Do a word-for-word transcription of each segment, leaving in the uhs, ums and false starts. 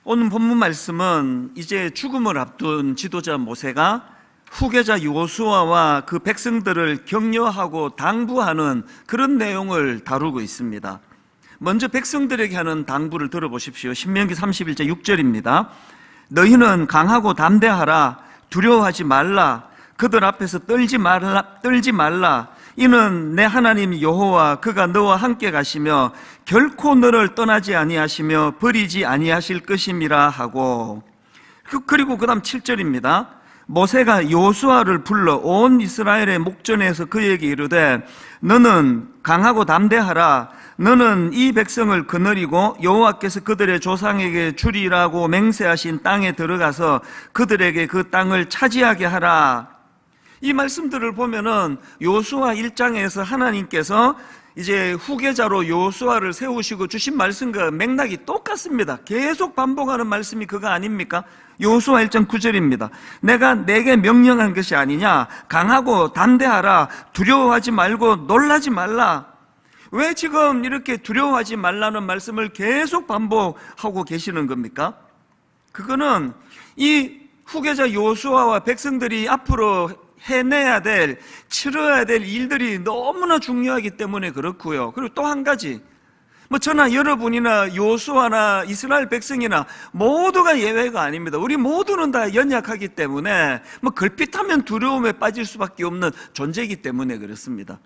오늘 본문 말씀은 이제 죽음을 앞둔 지도자 모세가 후계자 여호수아와 그 백성들을 격려하고 당부하는 그런 내용을 다루고 있습니다. 먼저 백성들에게 하는 당부를 들어보십시오. 신명기 삼십일 장 육 절입니다. 너희는 강하고 담대하라. 두려워하지 말라. 그들 앞에서 떨지 말라. 떨지 말라. 이는 내 하나님 여호와 그가 너와 함께 가시며 결코 너를 떠나지 아니하시며 버리지 아니하실 것임이라 하고, 그리고 그 다음 칠 절입니다. 모세가 여호수아를 불러 온 이스라엘의 목전에서 그에게 이르되 너는 강하고 담대하라. 너는 이 백성을 거느리고 여호와께서 그들의 조상에게 주리라고 맹세하신 땅에 들어가서 그들에게 그 땅을 차지하게 하라. 이 말씀들을 보면은 여호수아 일 장에서 하나님께서 이제 후계자로 여호수아를 세우시고 주신 말씀과 맥락이 똑같습니다. 계속 반복하는 말씀이 그거 아닙니까? 여호수아 일 장 구 절입니다. 내가 내게 명령한 것이 아니냐? 강하고 담대하라. 두려워하지 말고 놀라지 말라. 왜 지금 이렇게 두려워하지 말라는 말씀을 계속 반복하고 계시는 겁니까? 그거는 이 후계자 여호수아와 백성들이 앞으로 해내야 될, 치러야 될 일들이 너무나 중요하기 때문에 그렇고요. 그리고 또 한 가지, 뭐 저나 여러분이나 여호수아나 이스라엘 백성이나 모두가 예외가 아닙니다. 우리 모두는 다 연약하기 때문에 뭐 걸핏하면 두려움에 빠질 수밖에 없는 존재이기 때문에 그렇습니다.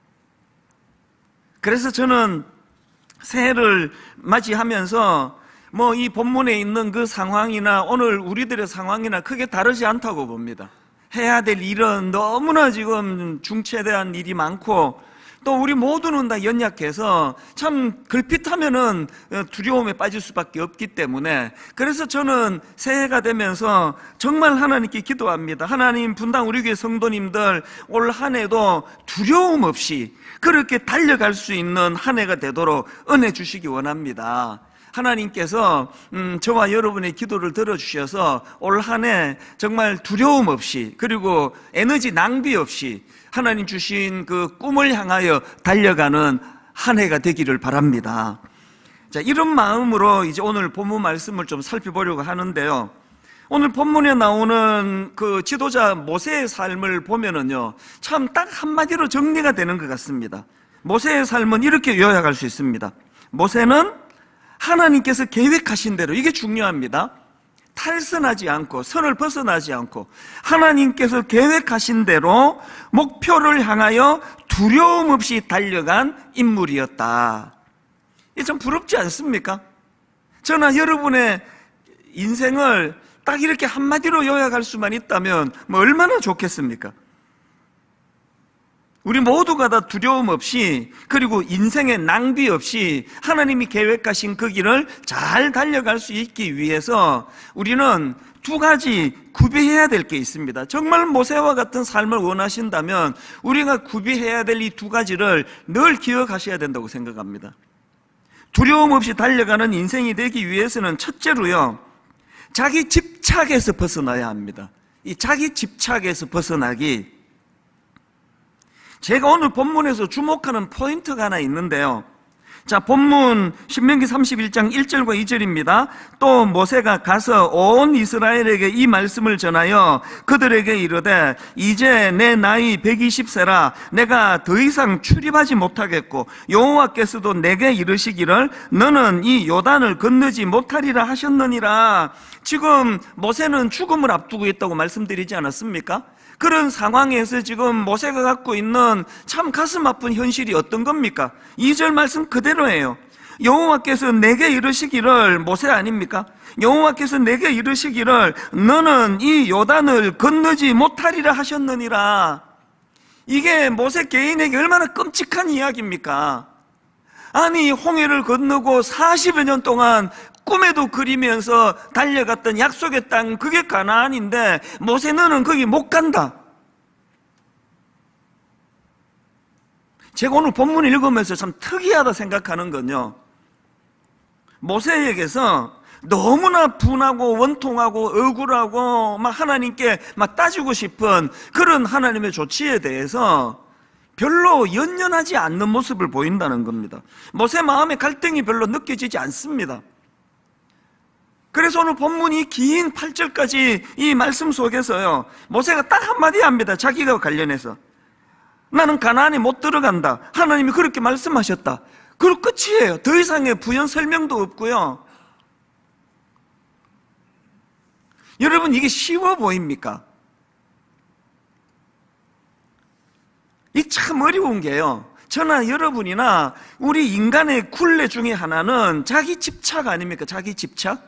그래서 저는 새해를 맞이하면서 뭐 이 본문에 있는 그 상황이나 오늘 우리들의 상황이나 크게 다르지 않다고 봅니다. 해야 될 일은 너무나 지금 중체대한 일이 많고 또 우리 모두는 다 연약해서 참 걸핏하면은 두려움에 빠질 수밖에 없기 때문에, 그래서 저는 새해가 되면서 정말 하나님께 기도합니다. 하나님, 분당 우리 교회 성도님들 올 한 해도 두려움 없이 그렇게 달려갈 수 있는 한 해가 되도록 은혜 주시기 원합니다. 하나님께서 음, 저와 여러분의 기도를 들어주셔서 올 한 해 정말 두려움 없이, 그리고 에너지 낭비 없이 하나님 주신 그 꿈을 향하여 달려가는 한 해가 되기를 바랍니다. 자, 이런 마음으로 이제 오늘 본문 말씀을 좀 살펴보려고 하는데요. 오늘 본문에 나오는 그 지도자 모세의 삶을 보면은요, 참 딱 한마디로 정리가 되는 것 같습니다. 모세의 삶은 이렇게 요약할 수 있습니다. 모세는 하나님께서 계획하신 대로, 이게 중요합니다. 탈선하지 않고 선을 벗어나지 않고 하나님께서 계획하신 대로 목표를 향하여 두려움 없이 달려간 인물이었다. 이게 참 부럽지 않습니까? 저나 여러분의 인생을 딱 이렇게 한마디로 요약할 수만 있다면 뭐 얼마나 좋겠습니까? 우리 모두가 다 두려움 없이, 그리고 인생의 낭비 없이 하나님이 계획하신 그 길을 잘 달려갈 수 있기 위해서 우리는 두 가지 구비해야 될 게 있습니다. 정말 모세와 같은 삶을 원하신다면 우리가 구비해야 될 이 두 가지를 늘 기억하셔야 된다고 생각합니다. 두려움 없이 달려가는 인생이 되기 위해서는 첫째로요, 자기 집착에서 벗어나야 합니다. 이 자기 집착에서 벗어나기, 제가 오늘 본문에서 주목하는 포인트가 하나 있는데요. 자, 본문 신명기 삼십일 장 일 절과 이 절입니다. 또 모세가 가서 온 이스라엘에게 이 말씀을 전하여 그들에게 이르되 이제 내 나이 백이십 세라 내가 더 이상 출입하지 못하겠고 여호와께서도 내게 이르시기를 너는 이 요단을 건너지 못하리라 하셨느니라. 지금 모세는 죽음을 앞두고 있다고 말씀드리지 않았습니까? 그런 상황에서 지금 모세가 갖고 있는 참 가슴 아픈 현실이 어떤 겁니까? 이 절 말씀 그대로예요. 여호와께서 내게 이르시기를, 모세 아닙니까? 여호와께서 내게 이르시기를 너는 이 요단을 건너지 못하리라 하셨느니라. 이게 모세 개인에게 얼마나 끔찍한 이야기입니까? 아니, 홍해를 건너고 사십여 년 동안 꿈에도 그리면서 달려갔던 약속의 땅, 그게 가나안인데 모세 너는 거기 못 간다. 제가 오늘 본문을 읽으면서 참 특이하다 생각하는 건요, 모세에게서 너무나 분하고 원통하고 억울하고 막 하나님께 막 따지고 싶은 그런 하나님의 조치에 대해서 별로 연연하지 않는 모습을 보인다는 겁니다. 모세 마음에 갈등이 별로 느껴지지 않습니다. 그래서 오늘 본문이 긴 팔 절까지 이 말씀 속에서요, 모세가 딱 한마디 합니다. 자기가 관련해서. 나는 가나안에 못 들어간다. 하나님이 그렇게 말씀하셨다. 그리고 끝이에요. 더 이상의 부연 설명도 없고요. 여러분, 이게 쉬워 보입니까? 이 참 어려운 게요, 저나 여러분이나 우리 인간의 굴레 중에 하나는 자기 집착 아닙니까? 자기 집착?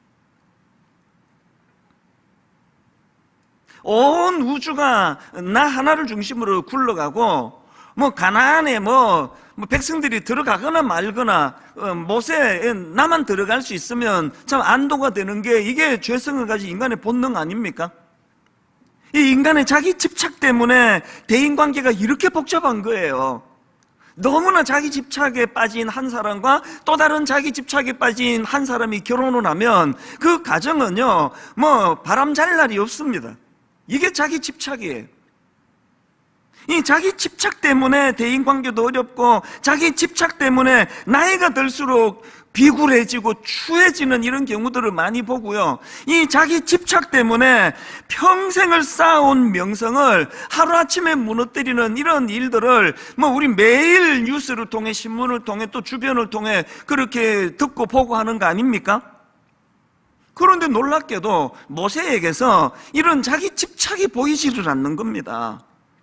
온 우주가 나 하나를 중심으로 굴러가고, 뭐 가나안에 뭐, 뭐 백성들이 들어가거나 말거나, 어, 모세 나만 들어갈 수 있으면 참 안도가 되는 게, 이게 죄성을 가진 인간의 본능 아닙니까? 이 인간의 자기 집착 때문에 대인관계가 이렇게 복잡한 거예요. 너무나 자기 집착에 빠진 한 사람과 또 다른 자기 집착에 빠진 한 사람이 결혼을 하면 그 가정은요, 뭐 바람 잘 날이 없습니다. 이게 자기 집착이에요. 이 자기 집착 때문에 대인관계도 어렵고, 자기 집착 때문에 나이가 들수록 비굴해지고 추해지는 이런 경우들을 많이 보고요, 이 자기 집착 때문에 평생을 쌓아온 명성을 하루아침에 무너뜨리는 이런 일들을 뭐 우리 매일 뉴스를 통해, 신문을 통해, 또 주변을 통해 그렇게 듣고 보고 하는 거 아닙니까? 그런데 놀랍게도 모세에게서 이런 자기 집착이 보이지를 않는 겁니다.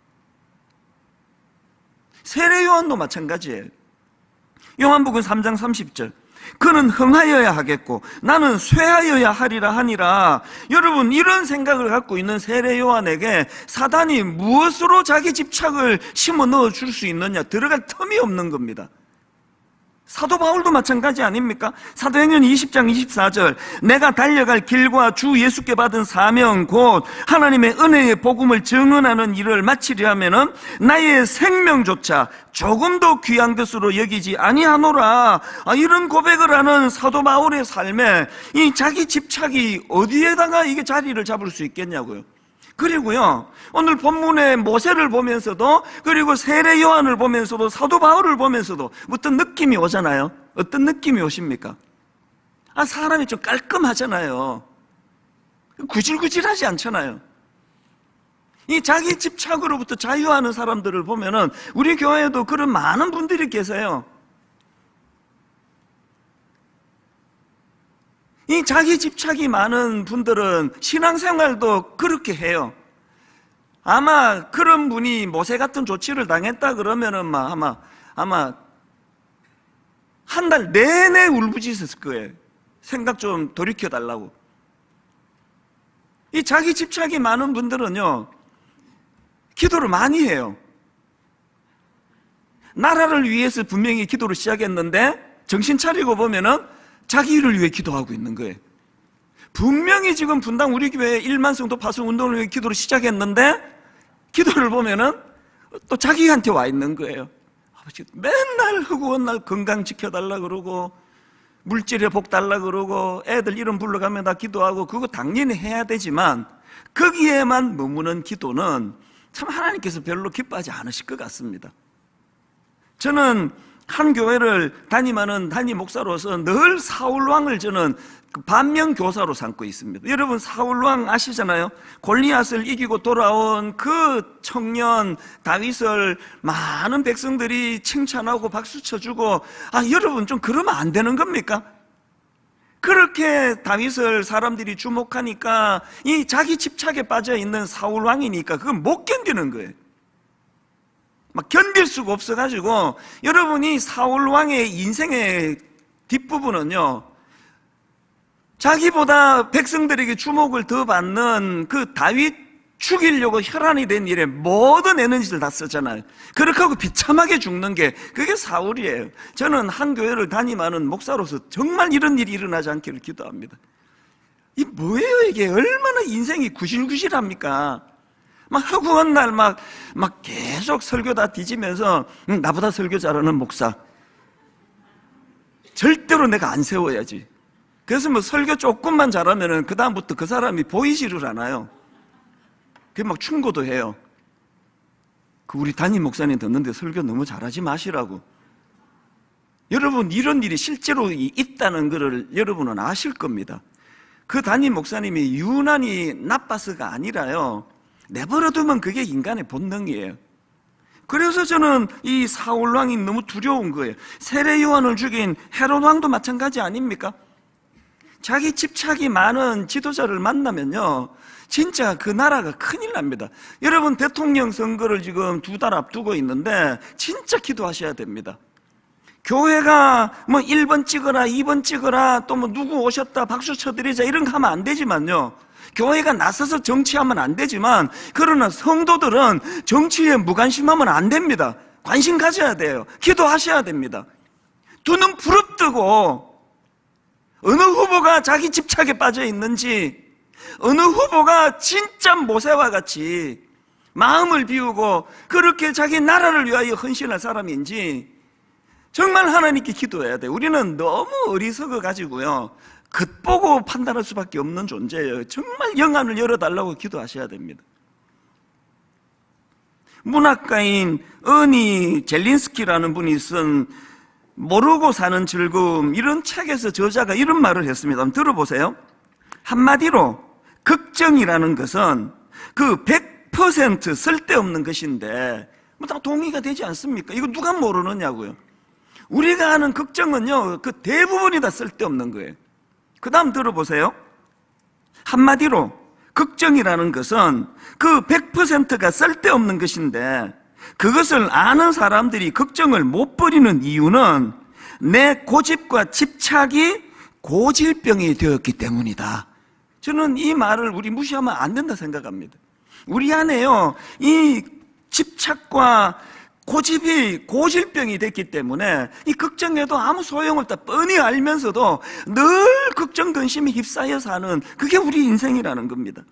세례 요한도 마찬가지예요. 요한복음 삼 장 삼십 절, 그는 흥하여야 하겠고 나는 쇠하여야 하리라 하니라. 여러분, 이런 생각을 갖고 있는 세례 요한에게 사단이 무엇으로 자기 집착을 심어 넣어줄 수 있느냐? 들어갈 틈이 없는 겁니다. 사도 바울도 마찬가지 아닙니까? 사도행전 이십 장 이십사 절, 내가 달려갈 길과 주 예수께 받은 사명 곧 하나님의 은혜의 복음을 증언하는 일을 마치려 하면은 나의 생명조차 조금도 귀한 것으로 여기지 아니하노라. 아, 이런 고백을 하는 사도 바울의 삶에 이 자기 집착이 어디에다가 이게 자리를 잡을 수 있겠냐고요. 그리고요, 오늘 본문의 모세를 보면서도, 그리고 세례 요한을 보면서도, 사도 바울을 보면서도 어떤 느낌이 오잖아요. 어떤 느낌이 오십니까? 아, 사람이 좀 깔끔하잖아요. 구질구질하지 않잖아요. 이 자기 집착으로부터 자유하는 사람들을 보면은 우리 교회에도 그런 많은 분들이 계세요. 이 자기 집착이 많은 분들은 신앙생활도 그렇게 해요. 아마 그런 분이 모세 같은 조치를 당했다 그러면은 막 아마 아마 한 달 내내 울부짖었을 거예요. 생각 좀 돌이켜 달라고. 이 자기 집착이 많은 분들은요, 기도를 많이 해요. 나라를 위해서 분명히 기도를 시작했는데 정신 차리고 보면은 자기 일을 위해 기도하고 있는 거예요. 분명히 지금 분당 우리 교회 일만 성도 파송 운동을 위해 기도를 시작했는데 기도를 보면은 또 자기한테 와 있는 거예요. 아버지 맨날 허구한 날 건강 지켜달라 그러고, 물질에 복 달라 그러고, 애들 이름 불러가면 다 기도하고, 그거 당연히 해야 되지만 거기에만 머무는 기도는 참 하나님께서 별로 기뻐하지 않으실 것 같습니다. 저는 한 교회를 담임하는 담임 목사로서 늘 사울왕을 저는 반면 교사로 삼고 있습니다. 여러분, 사울왕 아시잖아요? 골리앗을 이기고 돌아온 그 청년 다윗을 많은 백성들이 칭찬하고 박수 쳐주고, 아, 여러분 좀 그러면 안 되는 겁니까? 그렇게 다윗을 사람들이 주목하니까 이 자기 집착에 빠져 있는 사울왕이니까 그건 못 견디는 거예요. 막 견딜 수가 없어가지고, 여러분이 사울왕의 인생의 뒷부분은요, 자기보다 백성들에게 주목을 더 받는 그 다윗 죽이려고 혈안이 된 일에 모든 에너지를 다 쓰잖아요. 그렇게 하고 비참하게 죽는 게 그게 사울이에요. 저는 한 교회를 담임하는 목사로서 정말 이런 일이 일어나지 않기를 기도합니다. 이 뭐예요 이게? 얼마나 인생이 구실구실합니까? 막 허구한 날 막, 막 계속 설교 다 뒤지면서 응, 나보다 설교 잘하는 목사 절대로 내가 안 세워야지. 그래서 뭐 설교 조금만 잘하면은 그 다음부터 그 사람이 보이지를 않아요. 그게 막 충고도 해요. 그 우리 담임 목사님 듣는데 설교 너무 잘하지 마시라고. 여러분, 이런 일이 실제로 있다는 것을 여러분은 아실 겁니다. 그 담임 목사님이 유난히 나빠서가 아니라요, 내버려두면 그게 인간의 본능이에요. 그래서 저는 이 사울 왕이 너무 두려운 거예요. 세례 요한을 죽인 헤롯 왕도 마찬가지 아닙니까? 자기 집착이 많은 지도자를 만나면요, 진짜 그 나라가 큰일 납니다. 여러분, 대통령 선거를 지금 두 달 앞두고 있는데 진짜 기도하셔야 됩니다. 교회가 뭐 일 번 찍어라, 이 번 찍어라, 또 뭐 누구 오셨다 박수 쳐드리자 이런 거 하면 안 되지만요, 교회가 나서서 정치하면 안 되지만, 그러나 성도들은 정치에 무관심하면 안 됩니다. 관심 가져야 돼요. 기도하셔야 됩니다. 두 눈 부릅뜨고 어느 후보가 자기 집착에 빠져 있는지, 어느 후보가 진짜 모세와 같이 마음을 비우고 그렇게 자기 나라를 위하여 헌신할 사람인지 정말 하나님께 기도해야 돼요. 우리는 너무 어리석어 가지고요, 겉보고 판단할 수밖에 없는 존재예요. 정말 영안을 열어달라고 기도하셔야 됩니다. 문학가인 어니 젤린스키라는 분이 쓴 모르고 사는 즐거움, 이런 책에서 저자가 이런 말을 했습니다. 한번 들어보세요. 한마디로 걱정이라는 것은 그 백 퍼센트 쓸데없는 것인데 뭐 다 동의가 되지 않습니까? 이거 누가 모르느냐고요. 우리가 하는 걱정은요, 그 대부분이 다 쓸데없는 거예요. 그 다음 들어보세요. 한마디로 걱정이라는 것은 그 백 퍼센트가 쓸데없는 것인데, 그것을 아는 사람들이 걱정을 못 버리는 이유는 내 고집과 집착이 고질병이 되었기 때문이다. 저는 이 말을 우리 무시하면 안 된다 생각합니다. 우리 안에요, 이 집착과 고집이 고질병이 됐기 때문에 이 걱정해도 아무 소용없다 뻔히 알면서도 늘 걱정 근심에 휩싸여 사는, 그게 우리 인생이라는 겁니다.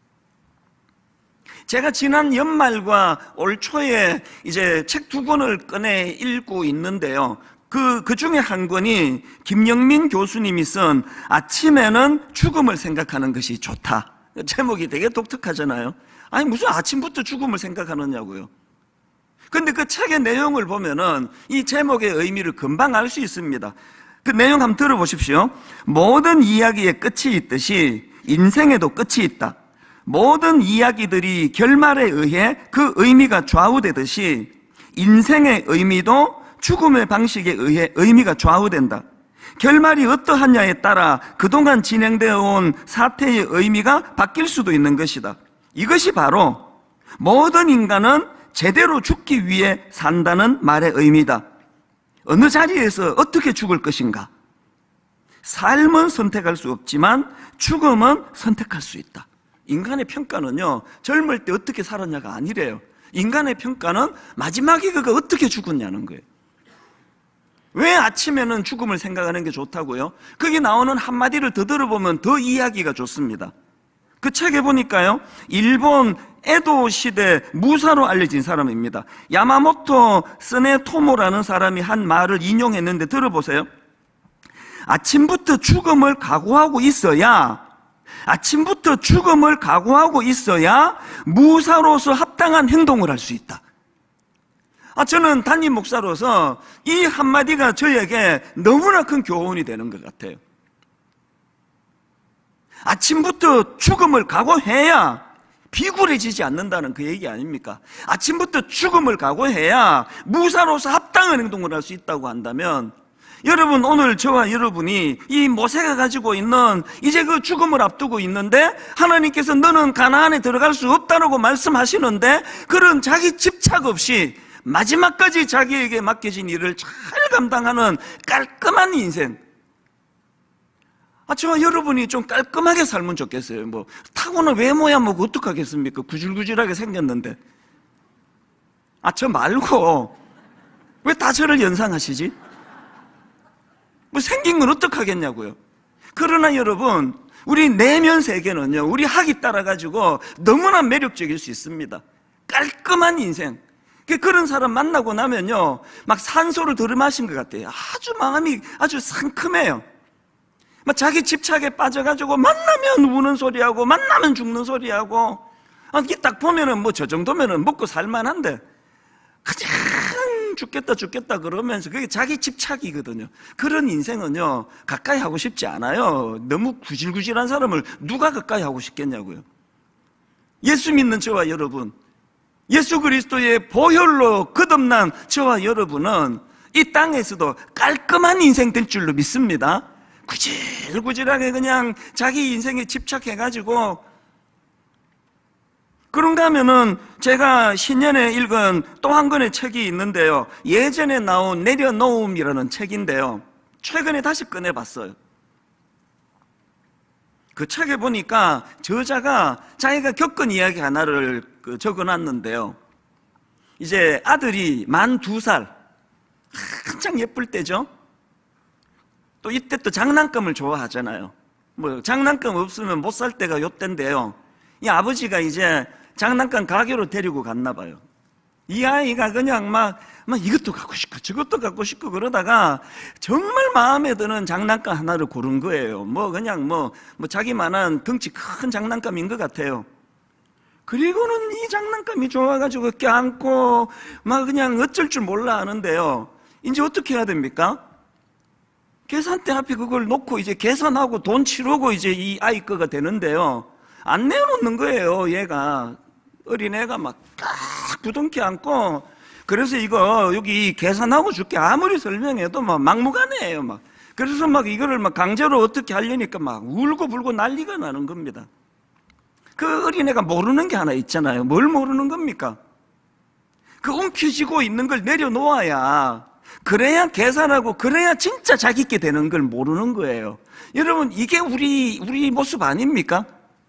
제가 지난 연말과 올 초에 이제 책 두 권을 꺼내 읽고 있는데요, 그, 그 중에 한 권이 김영민 교수님이 쓴 아침에는 죽음을 생각하는 것이 좋다. 제목이 되게 독특하잖아요. 아니, 무슨 아침부터 죽음을 생각하느냐고요. 근데 그 책의 내용을 보면은 이 제목의 의미를 금방 알 수 있습니다. 그 내용 한번 들어보십시오. 모든 이야기에 끝이 있듯이 인생에도 끝이 있다. 모든 이야기들이 결말에 의해 그 의미가 좌우되듯이 인생의 의미도 죽음의 방식에 의해 의미가 좌우된다. 결말이 어떠하냐에 따라 그동안 진행되어 온 사태의 의미가 바뀔 수도 있는 것이다. 이것이 바로 모든 인간은 제대로 죽기 위해 산다는 말의 의미다. 어느 자리에서 어떻게 죽을 것인가? 삶은 선택할 수 없지만 죽음은 선택할 수 있다. 인간의 평가는요, 젊을 때 어떻게 살았냐가 아니래요. 인간의 평가는 마지막에 그가 어떻게 죽었냐는 거예요. 왜 아침에는 죽음을 생각하는 게 좋다고요? 거기 나오는 한마디를 더 들어보면 더 이야기가 좋습니다. 그 책에 보니까요, 일본 에도 시대 무사로 알려진 사람입니다. 야마모토 스네토모라는 사람이 한 말을 인용했는데 들어보세요. 아침부터 죽음을 각오하고 있어야 아침부터 죽음을 각오하고 있어야 무사로서 합당한 행동을 할 수 있다. 아, 저는 담임 목사로서 이 한마디가 저에게 너무나 큰 교훈이 되는 것 같아요. 아침부터 죽음을 각오해야 비굴해지지 않는다는 그 얘기 아닙니까? 아침부터 죽음을 각오해야 무사로서 합당한 행동을 할 수 있다고 한다면, 여러분, 오늘 저와 여러분이 이 모세가 가지고 있는 이제 그 죽음을 앞두고 있는데 하나님께서 너는 가나안에 들어갈 수 없다라고 말씀하시는데, 그런 자기 집착 없이 마지막까지 자기에게 맡겨진 일을 잘 감당하는 깔끔한 인생. 아, 저와 여러분이 좀 깔끔하게 살면 좋겠어요. 뭐 타고난 외모야 뭐 어떡하겠습니까? 구질구질하게 생겼는데. 아, 저 말고 왜 다 저를 연상하시지? 뭐 생긴 건 어떡하겠냐고요. 그러나 여러분, 우리 내면 세계는요, 우리 학이 따라가지고 너무나 매력적일 수 있습니다. 깔끔한 인생. 그런 사람 만나고 나면요, 막 산소를 들이마신 것 같아요. 아주 마음이 아주 상큼해요. 막 자기 집착에 빠져가지고 만나면 우는 소리하고 만나면 죽는 소리하고, 아, 이게 딱 보면은 뭐 저 정도면은 먹고 살만한데, 가장 죽겠다 죽겠다 그러면서 그게 자기 집착이거든요. 그런 인생은요 가까이 하고 싶지 않아요. 너무 구질구질한 사람을 누가 가까이 하고 싶겠냐고요. 예수 믿는 저와 여러분, 예수 그리스도의 보혈로 거듭난 저와 여러분은 이 땅에서도 깔끔한 인생 될 줄로 믿습니다. 구질구질하게 그냥 자기 인생에 집착해가지고, 그런가 하면은 제가 신년에 읽은 또 한 권의 책이 있는데요, 예전에 나온 내려놓음이라는 책인데요, 최근에 다시 꺼내봤어요. 그 책에 보니까 저자가 자기가 겪은 이야기 하나를 적어놨는데요, 이제 아들이 만 두 살, 한창 예쁠 때죠. 또 이때 또 장난감을 좋아하잖아요. 뭐 장난감 없으면 못 살 때가 요때인데요, 이 아버지가 이제 장난감 가게로 데리고 갔나 봐요. 이 아이가 그냥 막, 막 이것도 갖고 싶고 저것도 갖고 싶고 그러다가 정말 마음에 드는 장난감 하나를 고른 거예요. 뭐 그냥 뭐, 뭐 자기만한 덩치 큰 장난감인 것 같아요. 그리고는 이 장난감이 좋아가지고 껴안고 막 그냥 어쩔 줄 몰라 하는데요, 이제 어떻게 해야 됩니까? 계산대 앞에 그걸 놓고 이제 계산하고 돈 치르고 이제 이 아이 거가 되는데요, 안 내놓는 거예요. 얘가, 어린애가 막 딱 부둥켜 안고, 그래서 이거 여기 계산하고 줄게 아무리 설명해도 막 막무가내예요. 막 그래서 막 이거를 막 강제로 어떻게 하려니까 막 울고 불고 난리가 나는 겁니다. 그 어린애가 모르는 게 하나 있잖아요. 뭘 모르는 겁니까? 그 움켜쥐고 있는 걸 내려놓아야, 그래야 계산하고 그래야 진짜 자기 게 되는 걸 모르는 거예요. 여러분, 이게 우리 우리 모습 아닙니까?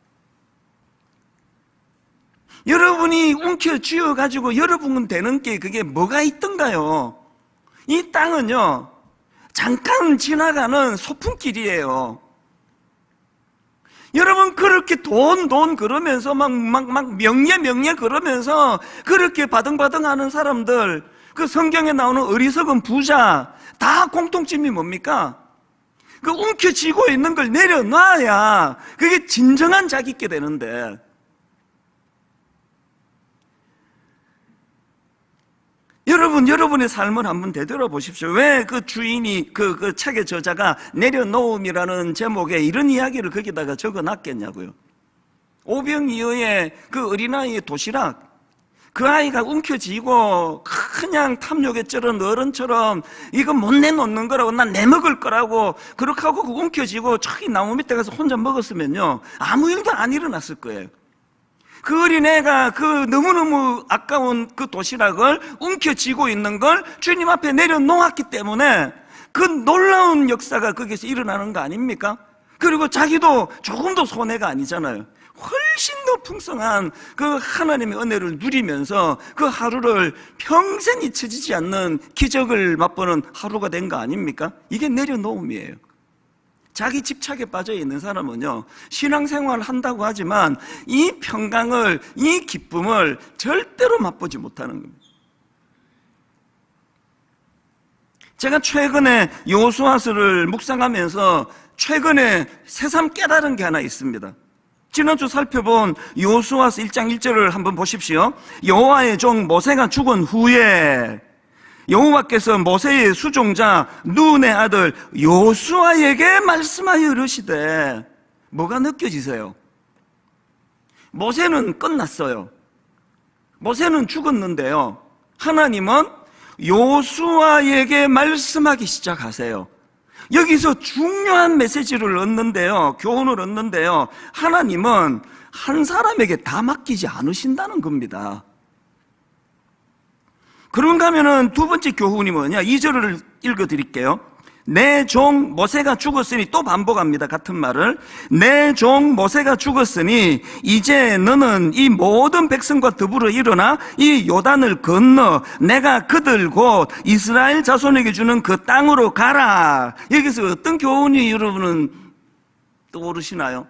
여러분이 움켜쥐어 가지고 여러분 되는 게 그게 뭐가 있던가요? 이 땅은요 잠깐 지나가는 소풍길이에요. 여러분, 그렇게 돈, 돈 그러면서 막, 막, 막 명예, 명예 그러면서 그렇게 바등바등 하는 사람들, 그 성경에 나오는 어리석은 부자, 다 공통점이 뭡니까? 그 움켜쥐고 있는 걸 내려놔야 그게 진정한 자기께 되는데, 여러분, 여러분의 삶을 한번 되돌아보십시오. 왜 그 주인이, 그, 그 책의 저자가 내려놓음이라는 제목에 이런 이야기를 거기다가 적어 놨겠냐고요. 오병이어의 그 어린아이의 도시락, 그 아이가 움켜쥐고 그냥 탐욕에 쩔은 어른처럼 이거 못 내놓는 거라고, 난 내먹을 거라고 그렇게 하고 그 움켜쥐고 저기 나무 밑에 가서 혼자 먹었으면요 아무 일도 안 일어났을 거예요. 그 어린애가 그 너무너무 아까운 그 도시락을 움켜쥐고 있는 걸 주님 앞에 내려놓았기 때문에 그 놀라운 역사가 거기서 일어나는 거 아닙니까? 그리고 자기도 조금도 손해가 아니잖아요. 훨씬 더 풍성한 그 하나님의 은혜를 누리면서 그 하루를 평생 잊혀지지 않는 기적을 맛보는 하루가 된 거 아닙니까? 이게 내려놓음이에요. 자기 집착에 빠져 있는 사람은요 신앙생활을 한다고 하지만 이 평강을, 이 기쁨을 절대로 맛보지 못하는 겁니다. 제가 최근에 여호수아서를 묵상하면서 최근에 새삼 깨달은 게 하나 있습니다. 지난주 살펴본 여호수아서 일 장 일 절을 한번 보십시오. 여호와의 종 모세가 죽은 후에 여호와께서 모세의 수종자 눈의 아들 여호수아에게 말씀하여 이르시되, 뭐가 느껴지세요? 모세는 끝났어요. 모세는 죽었는데요, 하나님은 여호수아에게 말씀하기 시작하세요. 여기서 중요한 메시지를 얻는데요, 교훈을 얻는데요, 하나님은 한 사람에게 다 맡기지 않으신다는 겁니다. 그런가 하면은 두 번째 교훈이 뭐냐? 이 절을 읽어 드릴게요. 내 종 모세가 죽었으니, 또 반복합니다, 같은 말을. 내 종 모세가 죽었으니 이제 너는 이 모든 백성과 더불어 일어나 이 요단을 건너 내가 그들 곧 이스라엘 자손에게 주는 그 땅으로 가라. 여기서 어떤 교훈이 여러분은 떠오르시나요?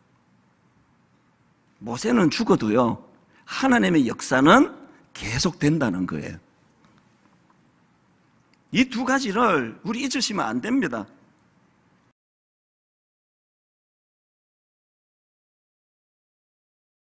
모세는 죽어도요 하나님의 역사는 계속된다는 거예요. 이 두 가지를 우리 잊으시면 안 됩니다.